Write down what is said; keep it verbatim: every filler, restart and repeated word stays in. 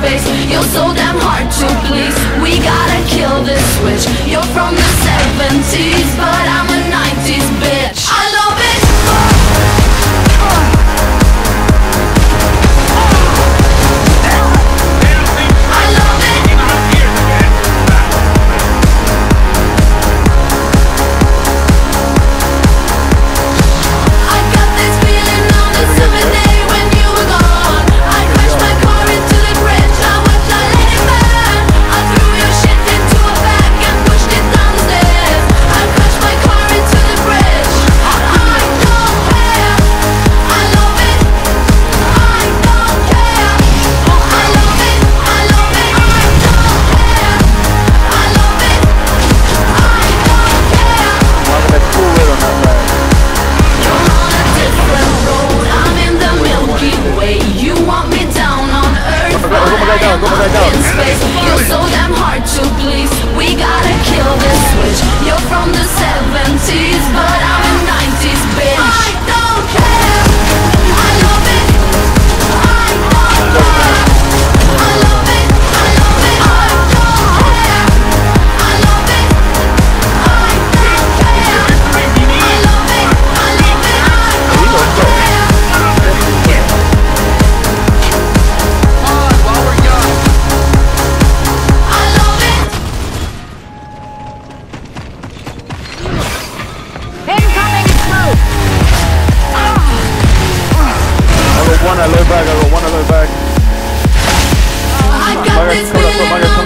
space. You're so damn hard to please. We gotta kill this switch. You're from the seventies, but I'm a nineties bitch. I love it. You're so damn hard to please. We gotta kill this switch. You're from the seventies, but I'm a nineties bitch. I don't care. I love it. I don't care. I love it. I love it. I don't care. I love it. I don't care. I love it. I love it. I don't care. One at low back, I got one at low back. I got this feeling.